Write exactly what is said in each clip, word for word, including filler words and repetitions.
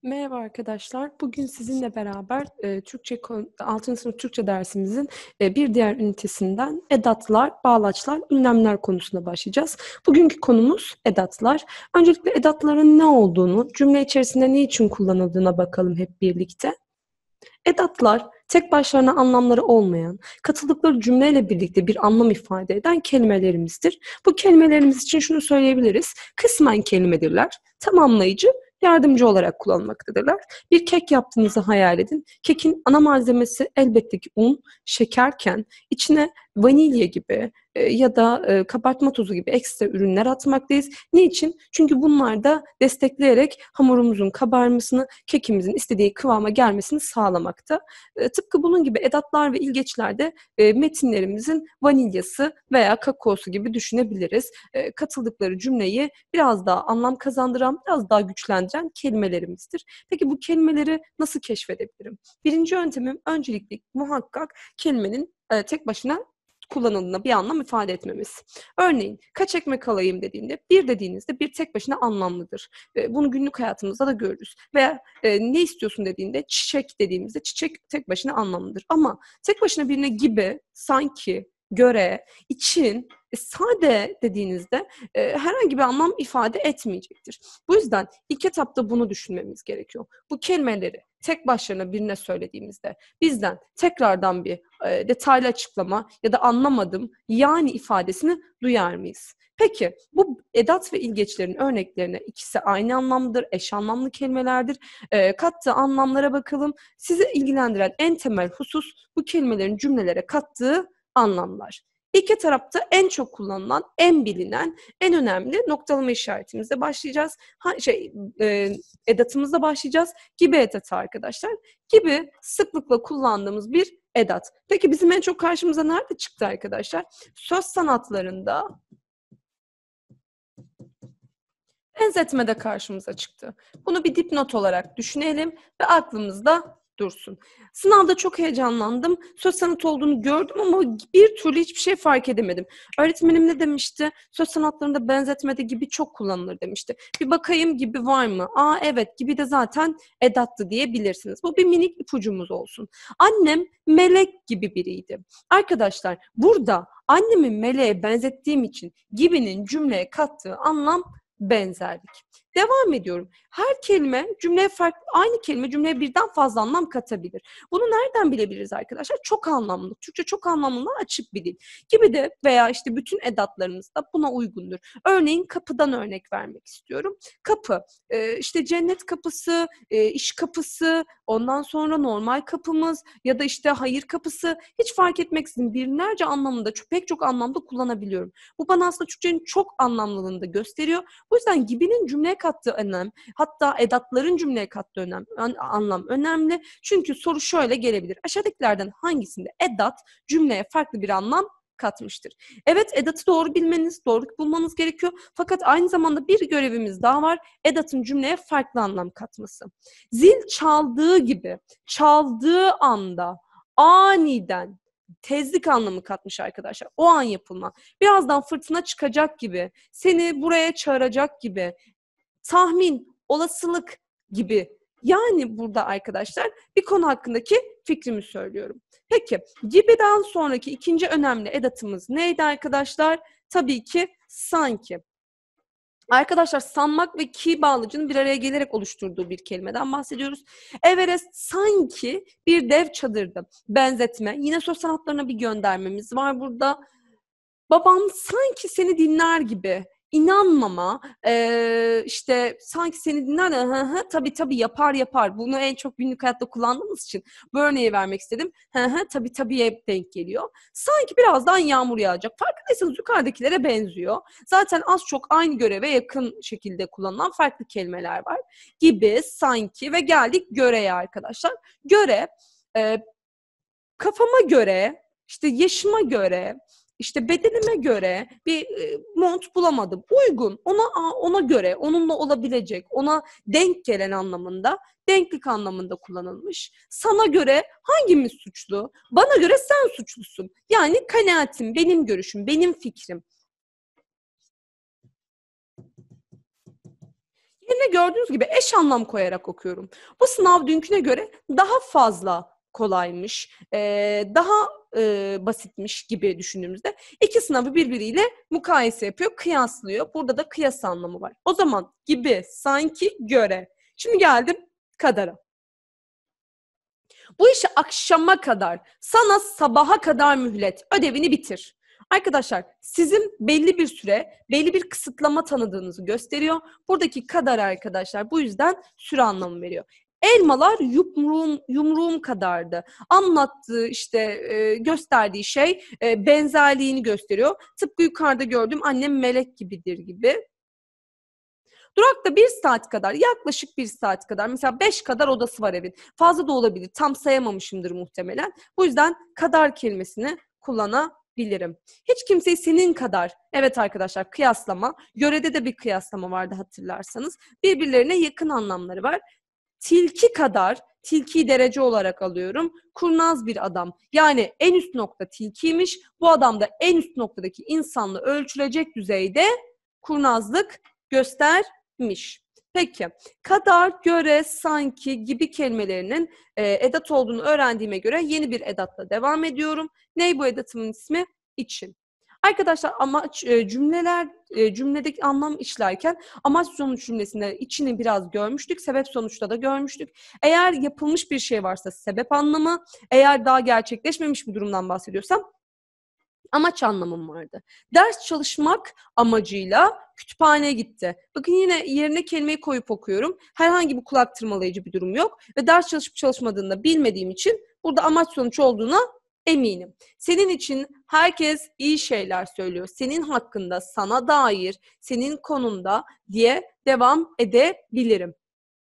Merhaba arkadaşlar. Bugün sizinle beraber e, Türkçe kon- altıncı sınıf Türkçe dersimizin e, bir diğer ünitesinden edatlar, bağlaçlar, ünlemler konusuna başlayacağız. Bugünkü konumuz edatlar. Öncelikle edatların ne olduğunu, cümle içerisinde ne için kullanıldığına bakalım hep birlikte. Edatlar, tek başlarına anlamları olmayan, katıldıkları cümleyle birlikte bir anlam ifade eden kelimelerimizdir. Bu kelimelerimiz için şunu söyleyebiliriz. Kısmen kelimedirler, tamamlayıcı, yardımcı olarak kullanılmaktadırlar. Bir kek yaptığınızı hayal edin. Kekin ana malzemesi elbette ki un, şekerken içine vanilya gibi e, ya da e, kabartma tozu gibi ekstra ürünler atmaktayız. Niçin? Çünkü bunlar da destekleyerek hamurumuzun kabarmasını, kekimizin istediği kıvama gelmesini sağlamakta. E, tıpkı bunun gibi edatlar ve ilgeçlerde e, metinlerimizin vanilyası veya kakaosu gibi düşünebiliriz. E, katıldıkları cümleyi biraz daha anlam kazandıran, biraz daha güçlendiren kelimelerimizdir. Peki bu kelimeleri nasıl keşfedebilirim? Birinci yöntemim öncelikle muhakkak kelimenin e, tek başına kullanıldığında bir anlam ifade etmemiz. Örneğin kaç ekmek alayım dediğinde bir dediğinizde bir tek başına anlamlıdır. E, bunu günlük hayatımızda da görürüz. Veya e, ne istiyorsun dediğinde çiçek dediğimizde çiçek tek başına anlamlıdır. Ama tek başına birine gibi, sanki, göre, için, e, sade dediğinizde e, herhangi bir anlam ifade etmeyecektir. Bu yüzden ilk etapta bunu düşünmemiz gerekiyor. Bu kelimeleri tek başlarına birine söylediğimizde bizden tekrardan bir e, detaylı açıklama ya da anlamadım yani ifadesini duyar mıyız? Peki bu edat ve ilgeçlerin örneklerine ikisi aynı anlamlıdır, eş anlamlı kelimelerdir. E, kattığı anlamlara bakalım. Sizi ilgilendiren en temel husus bu kelimelerin cümlelere kattığı anlamlar. İki tarafta en çok kullanılan, en bilinen, en önemli noktalama işaretimizle başlayacağız. Ha, şey, e, edatımızla başlayacağız. Gibi edatı arkadaşlar. Gibi sıklıkla kullandığımız bir edat. Peki bizim en çok karşımıza nerede çıktı arkadaşlar? Söz sanatlarında benzetmede karşımıza çıktı. Bunu bir dipnot olarak düşünelim ve aklımızda dursun. Sınavda çok heyecanlandım. Söz sanatı olduğunu gördüm ama bir türlü hiçbir şey fark edemedim. Öğretmenim ne demişti? Söz sanatlarında benzetmede gibi çok kullanılır demişti. Bir bakayım gibi var mı? Aa evet, gibi de zaten edattı diyebilirsiniz. Bu bir minik ipucumuz olsun. Annem melek gibi biriydi. Arkadaşlar burada annemi meleğe benzettiğim için gibinin cümleye kattığı anlam benzerlik. Devam ediyorum. Her kelime cümleye farklı, aynı kelime cümleye birden fazla anlam katabilir. Bunu nereden bilebiliriz arkadaşlar? Çok anlamlı. Türkçe çok anlamlı açık bir dil. Gibi de veya işte bütün edatlarımız da buna uygundur. Örneğin kapıdan örnek vermek istiyorum. Kapı, e, işte cennet kapısı, e, iş kapısı, ondan sonra normal kapımız ya da işte hayır kapısı, hiç fark etmeksizin binlerce anlamında, pek çok anlamda kullanabiliyorum. Bu bana aslında Türkçenin çok anlamlılığını da gösteriyor. Bu yüzden gibinin cümleye kattığı önem, hatta edatların cümleye kattığı önem, anlam önemli. Çünkü soru şöyle gelebilir. Aşağıdakilerden hangisinde edat cümleye farklı bir anlam katmıştır? Evet, edatı doğru bilmeniz, doğru bulmanız gerekiyor. Fakat aynı zamanda bir görevimiz daha var. Edatın cümleye farklı anlam katması. Zil çaldığı gibi, çaldığı anda, aniden, tezlik anlamı katmış arkadaşlar. O an yapılma. Birazdan fırtına çıkacak gibi, seni buraya çağıracak gibi, tahmin, olasılık gibi. Yani burada arkadaşlar bir konu hakkındaki fikrimi söylüyorum. Peki gibiden sonraki ikinci önemli edatımız neydi arkadaşlar? Tabii ki sanki. Arkadaşlar sanmak ve ki bağlacının bir araya gelerek oluşturduğu bir kelimeden bahsediyoruz. Everest sanki bir dev çadırdı. Benzetme. Yine söz sanatlarına bir göndermemiz var burada. Babam sanki seni dinler gibi. İnanmama, e, işte sanki seni dinler de hı hı, tabii tabii yapar yapar. Bunu en çok günlük hayatta kullandığımız için bu örneği vermek istedim. Hı hı, tabii tabii hep denk geliyor. Sanki birazdan yağmur yağacak. Farkındaysanız yukarıdakilere benziyor. Zaten az çok aynı göreve yakın şekilde kullanılan farklı kelimeler var. Gibi, sanki ve geldik göreye arkadaşlar. Göre, e, kafama göre, işte yaşıma göre, işte bedenime göre bir e, mont bulamadım. Uygun, ona ona göre, onunla olabilecek, ona denk gelen anlamında, denklik anlamında kullanılmış. Sana göre hangimiz suçlu? Bana göre sen suçlusun. Yani kanaatim, benim görüşüm, benim fikrim. Yerine gördüğünüz gibi eş anlam koyarak okuyorum. Bu sınav dünküne göre daha fazla kolaymış, e, daha e, basitmiş gibi düşündüğümüzde iki sınavı birbiriyle mukayese yapıyor, kıyaslıyor. Burada da kıyas anlamı var. O zaman gibi, sanki, göre. Şimdi geldim kadara. Bu işi akşama kadar, sana sabaha kadar mühlet, ödevini bitir. Arkadaşlar sizin belli bir süre, belli bir kısıtlama tanıdığınızı gösteriyor. Buradaki kadar arkadaşlar bu yüzden süre anlamı veriyor. Elmalar yumruğum, yumruğum kadardı. Anlattığı işte e, gösterdiği şey e, benzerliğini gösteriyor. Tıpkı yukarıda gördüğüm annem melek gibidir gibi. Durakta bir saat kadar, yaklaşık bir saat kadar, mesela beş kadar odası var evin. Fazla da olabilir, tam sayamamışımdır muhtemelen. Bu yüzden kadar kelimesini kullanabilirim. Hiç kimseyi senin kadar, evet arkadaşlar kıyaslama, yörede de bir kıyaslama vardı hatırlarsanız. Birbirlerine yakın anlamları var. Tilki kadar, tilkiyi derece olarak alıyorum. Kurnaz bir adam. Yani en üst nokta tilkiymiş. Bu adam da en üst noktadaki insanla ölçülecek düzeyde kurnazlık göstermiş. Peki, kadar, göre, sanki gibi kelimelerinin e, edat olduğunu öğrendiğime göre yeni bir edatla devam ediyorum. Ney bu edatımın ismi? İçin. Arkadaşlar amaç e, cümleler e, cümledeki anlam işlerken amaç sonuç cümlesinde içini biraz görmüştük. Sebep sonuçta da görmüştük. Eğer yapılmış bir şey varsa sebep anlamı, eğer daha gerçekleşmemiş bir durumdan bahsediyorsam amaç anlamım vardı. Ders çalışmak amacıyla kütüphaneye gitti. Bakın yine yerine kelimeyi koyup okuyorum. Herhangi bir kulak tırmalayıcı bir durum yok. Ve ders çalışıp çalışmadığını da bilmediğim için burada amaç sonuç olduğuna eminim. Senin için herkes iyi şeyler söylüyor. Senin hakkında, sana dair, senin konunda diye devam edebilirim.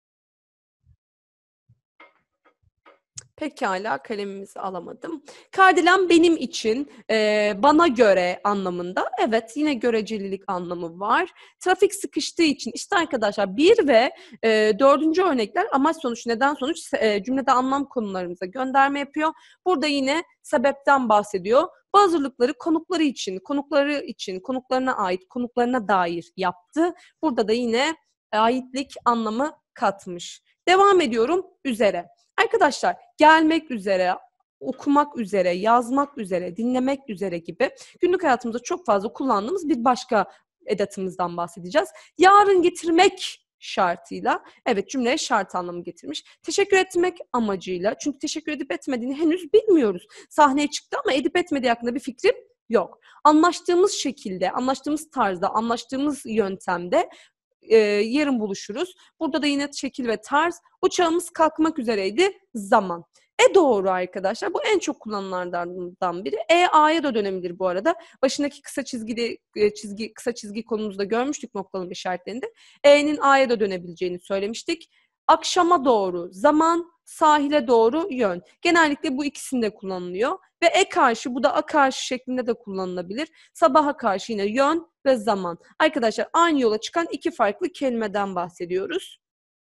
Pekala kalemimizi alamadım. Kardelen benim için, e, bana göre anlamında. Evet yine görecelilik anlamı var. Trafik sıkıştığı için işte arkadaşlar bir ve e, dördüncü örnekler amaç sonuç neden sonuç e, cümlede anlam konularımıza gönderme yapıyor. Burada yine sebepten bahsediyor. Bu hazırlıkları konukları için, konukları için, konuklarına ait, konuklarına dair yaptı. Burada da yine aitlik anlamı katmış. Devam ediyorum üzere. Arkadaşlar gelmek üzere, okumak üzere, yazmak üzere, dinlemek üzere gibi günlük hayatımızda çok fazla kullandığımız bir başka edatımızdan bahsedeceğiz. Yarın getirmek şartıyla, evet cümleye şart anlamı getirmiş. Teşekkür etmek amacıyla, çünkü teşekkür edip etmediğini henüz bilmiyoruz. Sahneye çıktı ama edip etmediği hakkında bir fikrim yok. Anlaştığımız şekilde, anlaştığımız tarzda, anlaştığımız yöntemde e, yarın buluşuruz. Burada da yine şekil ve tarz. Uçağımız kalkmak üzereydi. Zaman. E doğru arkadaşlar. Bu en çok kullanılanlardan biri. E A'ya da dönebilir bu arada. Başındaki kısa çizgide çizgi kısa çizgi konumuzda görmüştük noktalama işaretlerinde. E'nin A'ya da dönebileceğini söylemiştik. Akşama doğru zaman, sahile doğru yön. Genellikle bu ikisinde kullanılıyor. Ve e karşı, bu da a karşı şeklinde de kullanılabilir. Sabaha karşı yine yön ve zaman. Arkadaşlar aynı yola çıkan iki farklı kelimeden bahsediyoruz.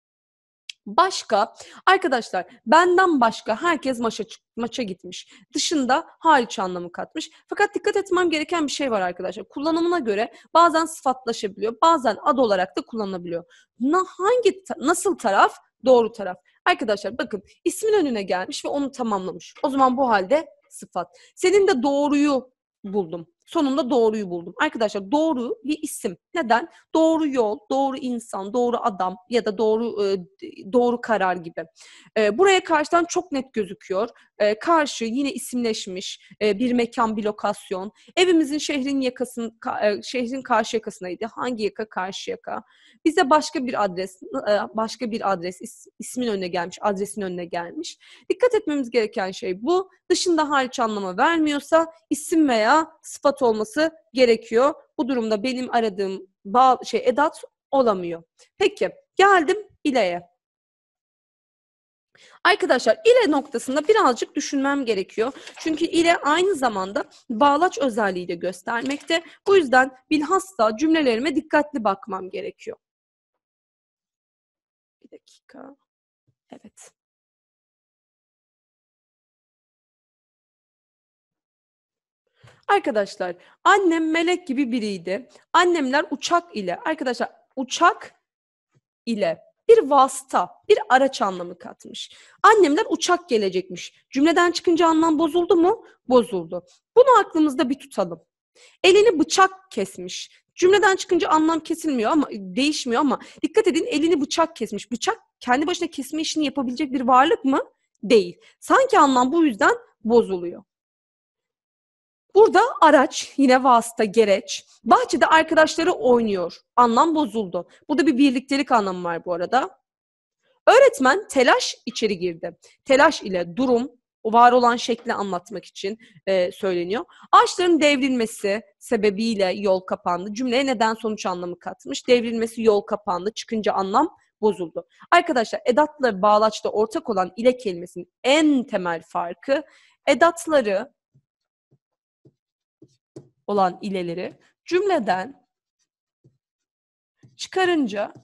Başka, arkadaşlar benden başka herkes maça, maça gitmiş. Dışında hariç anlamı katmış. Fakat dikkat etmem gereken bir şey var arkadaşlar. Kullanımına göre bazen sıfatlaşabiliyor, bazen ad olarak da kullanılabiliyor. Na, hangi, nasıl taraf? Doğru taraf. Arkadaşlar bakın ismin önüne gelmiş ve onu tamamlamış. O zaman bu halde sıfat. Senin de doğruyu buldum. Sonunda doğruyu buldum. Arkadaşlar doğru bir isim. Neden? Doğru yol, doğru insan, doğru adam ya da doğru e, doğru karar gibi. E, buraya karşıdan çok net gözüküyor. E, karşı yine isimleşmiş e, bir mekan, bir lokasyon. Evimizin şehrin yakasın, ka, e, şehrin karşı yakasındaydı. Hangi yaka? Karşı yaka. Bize başka bir adres, e, başka bir adres is, ismin önüne gelmiş, adresin önüne gelmiş. Dikkat etmemiz gereken şey bu. Dışında hariç anlamı vermiyorsa isim veya sıfat olması gerekiyor. Bu durumda benim aradığım bağ, şey edat olamıyor. Peki geldim ileye. Arkadaşlar ile noktasında birazcık düşünmem gerekiyor. Çünkü ile aynı zamanda bağlaç özelliği de göstermekte. Bu yüzden bilhassa cümlelerime dikkatli bakmam gerekiyor. Bir dakika. Evet. Arkadaşlar annem melek gibi biriydi. Annemler uçak ile. Arkadaşlar uçak ile bir vasıta, bir araç anlamı katmış. Annemler uçak gelecekmiş. Cümleden çıkınca anlam bozuldu mu? Bozuldu. Bunu aklımızda bir tutalım. Elini bıçak kesmiş. Cümleden çıkınca anlam kesilmiyor ama değişmiyor ama dikkat edin, elini bıçak kesmiş. Bıçak kendi başına kesme işini yapabilecek bir varlık mı? Değil. Sanki anlam bu yüzden bozuluyor. Burada araç, yine vasıta, gereç. Bahçede arkadaşları oynuyor. Anlam bozuldu. Burada bir birliktelik anlamı var bu arada. Öğretmen telaş içeri girdi. Telaş ile durum, o var olan şekli anlatmak için e, söyleniyor. Ağaçların devrilmesi sebebiyle yol kapandı. Cümleye neden sonuç anlamı katmış. Devrilmesi yol kapandı. Çıkınca anlam bozuldu. Arkadaşlar edatla bağlaçta ortak olan ile kelimesinin en temel farkı edatları olan ileleri cümleden çıkarınca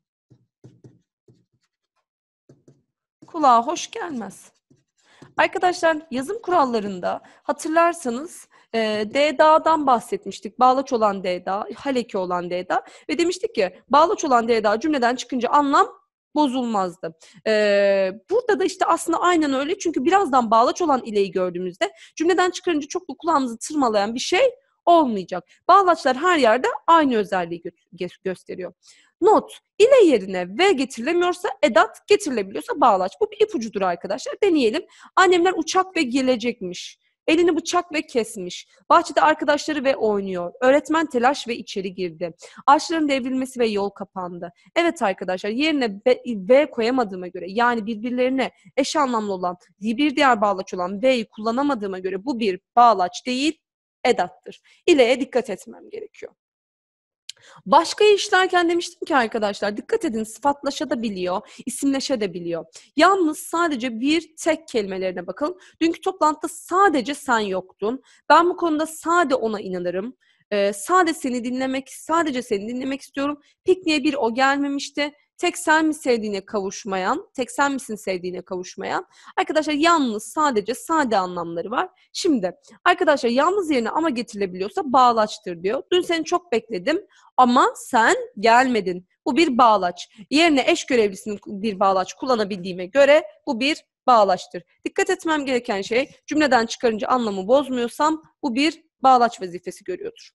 kulağa hoş gelmez. Arkadaşlar yazım kurallarında hatırlarsanız e, D-Da'dan bahsetmiştik. Bağlaç olan D-Da, haleki olan D-Da ve demiştik ki bağlaç olan D-Da cümleden çıkınca anlam bozulmazdı. Ee, burada da işte aslında aynen öyle, çünkü birazdan bağlaç olan ileyi gördüğümüzde cümleden çıkarınca çok da kulağımızı tırmalayan bir şey olmayacak. Bağlaçlar her yerde aynı özelliği gö- gösteriyor. Not, ile yerine ve getirilemiyorsa edat, getirilebiliyorsa bağlaç. Bu bir ipucudur arkadaşlar. Deneyelim. Annemler uçak ve gelecekmiş. Elini bıçak ve kesmiş. Bahçede arkadaşları ve oynuyor. Öğretmen telaş ve içeri girdi. Ağaçların devrilmesi ve yol kapandı. Evet arkadaşlar, yerine ve koyamadığıma göre, yani birbirlerine eş anlamlı olan bir diğer bağlaç olan ve'yi kullanamadığıma göre bu bir bağlaç değil, edattır. İle'ye dikkat etmem gerekiyor. Başka işlerken demiştim ki arkadaşlar dikkat edin, sıfatlaşabiliyor, isimleşebiliyor. Yalnız sadece bir tek kelimelerine bakın. Dünkü toplantıda sadece sen yoktun. Ben bu konuda sade ona inanırım. Ee, sade seni dinlemek, sadece seni dinlemek istiyorum. Pikniğe bir o gelmemişti. Tek sen mi sevdiğine kavuşmayan, tek sen misin sevdiğine kavuşmayan. Arkadaşlar yalnız, sadece, sade anlamları var. Şimdi arkadaşlar yalnız yerine ama getirilebiliyorsa bağlaçtır diyor. Dün seni çok bekledim ama sen gelmedin. Bu bir bağlaç. Yerine eş görevlisinin bir bağlaç kullanabildiğime göre bu bir bağlaçtır. Dikkat etmem gereken şey, cümleden çıkarınca anlamı bozmuyorsam bu bir bağlaç vazifesi görüyordur.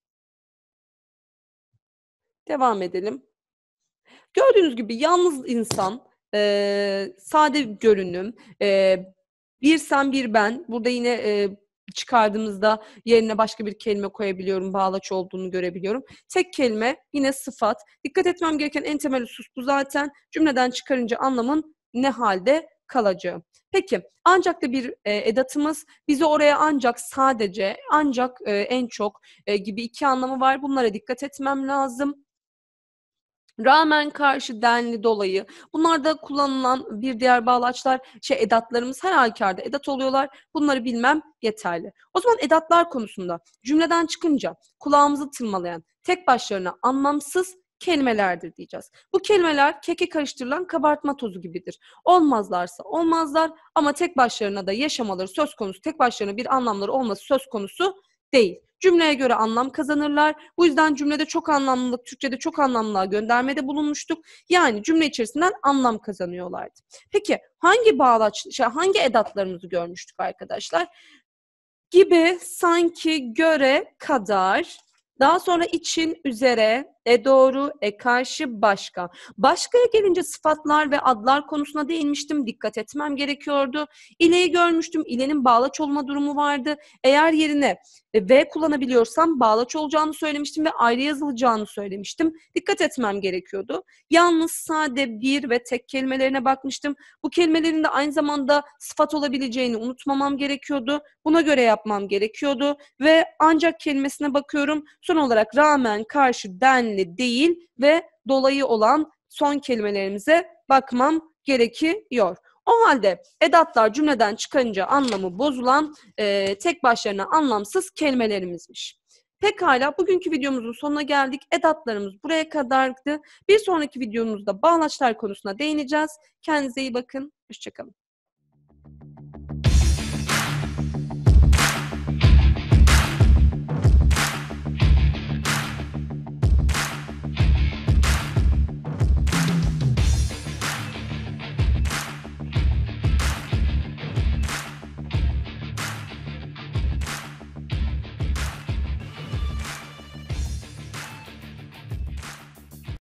Devam edelim. Gördüğünüz gibi yalnız insan, e, sade görünüm, e, bir sen bir ben. Burada yine e, çıkardığımızda yerine başka bir kelime koyabiliyorum. Bağlaç olduğunu görebiliyorum. Tek kelime yine sıfat. Dikkat etmem gereken en temel husus bu zaten. Cümleden çıkarınca anlamın ne halde kalacağı. Peki ancak da bir e, edatımız, bize oraya ancak, sadece, ancak, e, en çok e, gibi iki anlamı var. Bunlara dikkat etmem lazım. Rağmen, karşı, denli, dolayı. Bunlarda kullanılan bir diğer bağlaçlar, şey edatlarımız her halükarda edat oluyorlar. Bunları bilmem yeterli. O zaman edatlar konusunda cümleden çıkınca kulağımızı tırmalayan, tek başlarına anlamsız kelimelerdir diyeceğiz. Bu kelimeler keke karıştırılan kabartma tozu gibidir. Olmazlarsa olmazlar ama tek başlarına da yaşamaları söz konusu, tek başlarına bir anlamları olması söz konusu değil. Cümleye göre anlam kazanırlar. Bu yüzden cümlede çok anlamlılık, Türkçe'de çok anlamlığa göndermede bulunmuştuk. Yani cümle içerisinden anlam kazanıyorlardı. Peki hangi bağlaç, şey, hangi edatlarımızı görmüştük arkadaşlar? Gibi, sanki, göre, kadar. Daha sonra için, üzere, e doğru, e karşı, başka. Başkaya gelince sıfatlar ve adlar konusuna değinmiştim. Dikkat etmem gerekiyordu. İle'yi görmüştüm. İle'nin bağlaç olma durumu vardı. Eğer yerine ve kullanabiliyorsam bağlaç olacağını söylemiştim ve ayrı yazılacağını söylemiştim. Dikkat etmem gerekiyordu. Yalnız, sade, bir ve tek kelimelerine bakmıştım. Bu kelimelerin de aynı zamanda sıfat olabileceğini unutmamam gerekiyordu. Buna göre yapmam gerekiyordu ve ancak kelimesine bakıyorum. Son olarak rağmen, karşı, denli, değil ve dolayı olan son kelimelerimize bakmam gerekiyor. O halde edatlar cümleden çıkarınca anlamı bozulan, e, tek başlarına anlamsız kelimelerimizmiş. Pekala, bugünkü videomuzun sonuna geldik. Edatlarımız buraya kadardı. Bir sonraki videomuzda bağlaçlar konusuna değineceğiz. Kendinize iyi bakın. Hoşça kalın.